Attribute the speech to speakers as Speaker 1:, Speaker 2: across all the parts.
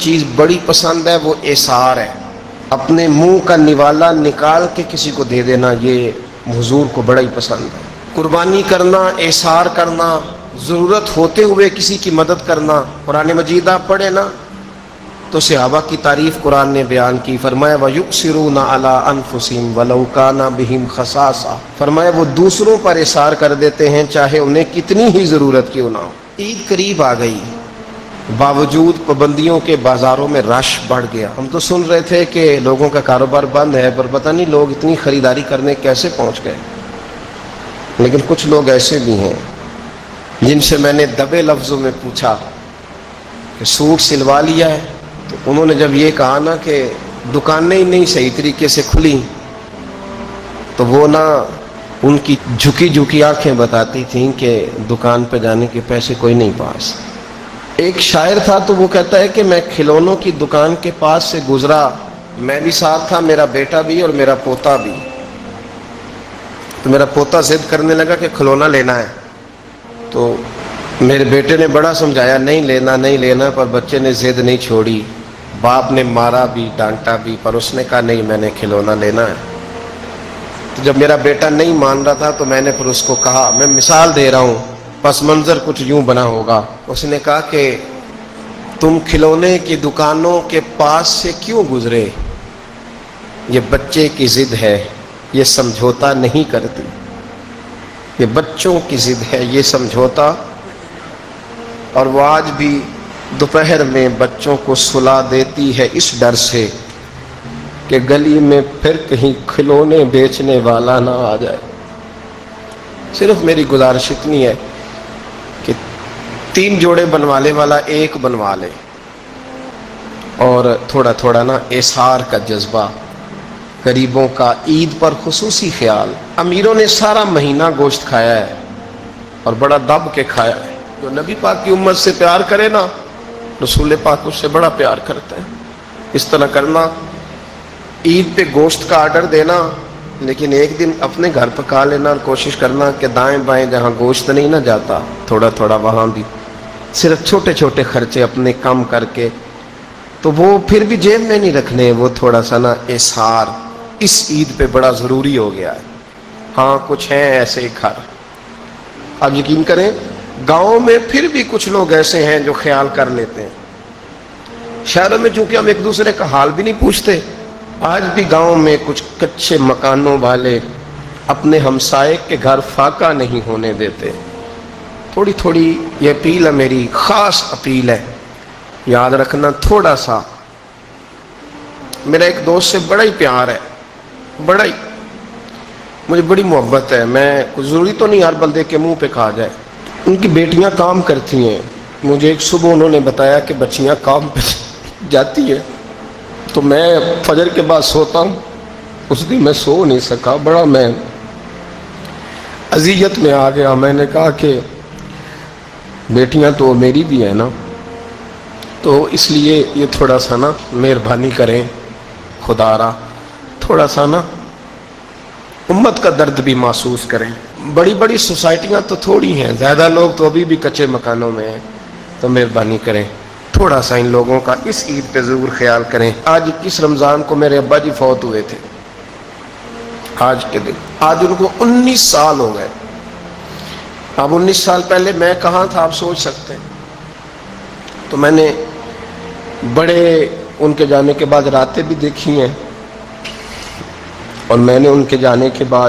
Speaker 1: چیز بڑی پسند ہے وہ ایثار ہے، اپنے منہ کا نوالا نکال کے کسی کو دے دینا، یہ حضور کو بڑا ہی پسند ہے۔ قربانی کرنا، ایثار کرنا، ضرورت ہوتے ہوئے کسی کی مدد کرنا۔ قرآن مجید آپ پڑھیں نا تو صحابہ کی تعریف قرآن نے بیان کی، فرمایا وَيُؤْثِرُونَ عَلَىٰ أَنفُسِهِمْ وَلَوْ كَانَ بِهِمْ خَصَاصَةٌ، فرمایا وہ دوسروں پر ایثار کر دیتے ہیں چاہے انہیں کتنی ہی ضرورت کیوں نہ ہو۔ عید قریب آ گئی، باوجود پابندیوں کے بازاروں میں رش بڑھ گیا۔ ہم تو سن رہے تھے کہ لوگوں کا کاروبار بند ہے، پر پتہ نہیں لوگ اتنی خریداری کرنے کیسے پہنچ گئے۔ لیکن کچھ لوگ ایسے بھی ہیں جن سے میں نے دبے لفظوں میں پوچھا کہ سوٹ سلوا لیا ہے، تو انہوں نے جب یہ کہا نا کہ دکانیں ہی نہیں صحیح طریقے سے کھلی، تو وہ نا ان کی جھکی جھکی آنکھیں بتاتی تھیں کہ دکان پہ جانے کے پیسے کوئی نہیں پاس۔ ایک شاعر تھا تو وہ کہتا ہے کہ میں کھلونوں کی دکان کے پاس سے گزرا، میں بھی ساتھ تھا، میرا بیٹا بھی اور میرا پوتا بھی۔ تو میرا پوتا ضد کرنے لگا کہ کھلونا لینا ہے، تو میرے بیٹے نے بڑا سمجھایا نہیں لینا نہیں لینا، پر بچے نے ضد نہیں چھوڑی، باپ نے مارا بھی ڈانٹا بھی، پر اس نے کہا نہیں میں نے کھلونا لینا ہے۔ تو جب میرا بیٹا نہیں مان رہا تھا تو میں نے پھر اس کو کہا، میں مثال دے رہا ہوں، پس منظر کچھ یوں بنا ہوگا۔ اس نے کہا کہ تم کھلونے کی دکانوں کے پاس سے کیوں گزرے؟ یہ بچے کی ضد ہے، یہ سمجھوتا نہیں کرتی، یہ بچوں کی ضد ہے، یہ سمجھوتا۔ اور وہ آج بھی دوپہر میں بچوں کو سلا دیتی ہے اس ڈر سے کہ گلی میں پھر کہیں کھلونے بیچنے والا نہ آ جائے۔ صرف میری گزارش اتنی ہے کہ 3 جوڑے بنوانے والا 1 بنوا لے، اور تھوڑا تھوڑا نا ایثار کا جذبہ، غریبوں کا عید پر خصوصی خیال۔ امیروں نے سارا مہینہ گوشت کھایا ہے اور بڑا دب کے کھایا ہے۔ جو نبی پاک کی امت سے پیار کرے نا، رسول پاک اس سے بڑا پیار کرتے ہیں۔ اس طرح کرنا، عید پہ گوشت کا آرڈر دینا، لیکن ایک دن اپنے گھر پکا لینا، اور کوشش کرنا کہ دائیں بائیں جہاں گوشت نہیں نہ جاتا تھوڑا تھوڑا وہاں بھی صرف چھوٹے چھوٹے خرچے اپنے کم کر کے، تو وہ پھر بھی جیب میں نہیں رکھنے، وہ تھوڑا سا نا ایثار اس عید پہ بڑا ضروری ہو گیا ہے۔ ہاں کچھ ہیں ایسے ہی گھر، آپ یقین کریں گاؤں میں پھر بھی کچھ لوگ ایسے ہیں جو خیال کر لیتے ہیں۔ شہروں میں چونکہ ہم ایک دوسرے کا حال بھی نہیں پوچھتے، آج بھی گاؤں میں کچھ کچے مکانوں والے اپنے ہمسائے کے گھر فاقہ نہیں ہونے دیتے۔ تھوڑی تھوڑی یہ اپیل ہے، میری خاص اپیل ہے، یاد رکھنا تھوڑا سا۔ میرا ایک دوست سے بڑا ہی پیار ہے، بڑا ہی، مجھے بڑی محبت ہے، میں کچھ ضروری تو نہیں ہر بندے کے منہ پہ کہا جائے۔ ان کی بیٹیاں کام کرتی ہیں، مجھے ایک صبح انہوں نے بتایا کہ بچیاں کام پہ جاتی ہیں، تو میں فجر کے بعد سوتا ہوں، اس دن میں سو نہیں سکا، بڑا میں اذیت میں آ گیا۔ میں نے کہا کہ بیٹیاں تو میری بھی ہیں نا، تو اس لیے یہ تھوڑا سا نا مہربانی کریں، خدا را تھوڑا سا نا امت کا درد بھی محسوس کریں۔ بڑی بڑی سوسائٹیاں تو تھوڑی ہیں، زیادہ لوگ تو ابھی بھی کچے مکانوں میں ہیں، تو مہربانی کریں تھوڑا سا ان لوگوں کا اس عید پہ ضرور خیال کریں۔ آج اس رمضان کو میرے ابا جی فوت ہوئے تھے، آج کے دن، آج ان کو 19 سال ہو گئے۔ اب 19 سال پہلے میں کہاں تھا آپ سوچ سکتے ہیں۔ تو میں نے بڑے ان کے جانے کے بعد راتیں بھی دیکھی ہیں، اور میں نے ان کے جانے کے بعد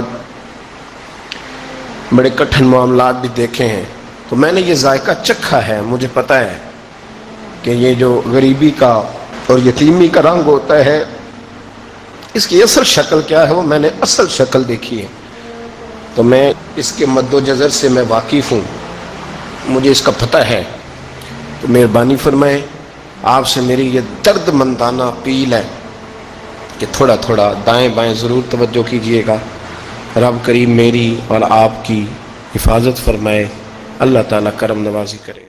Speaker 1: بڑے کٹھن معاملات بھی دیکھے ہیں، تو میں نے یہ ذائقہ چکھا ہے، مجھے پتہ ہے کہ یہ جو غریبی کا اور یتیمی کا رنگ ہوتا ہے، اس کی اصل شکل کیا ہے وہ میں نے اصل شکل دیکھی ہے، تو میں اس کے مد و جزر سے میں واقف ہوں، مجھے اس کا پتہ ہے۔ تو مہربانی فرمائیں، آپ سے میری یہ درد مندانہ اپیل ہے کہ تھوڑا تھوڑا دائیں بائیں ضرور توجہ کیجئے گا۔ رب کریم میری اور آپ کی حفاظت فرمائے، اللہ تعالیٰ کرم نوازی کرے۔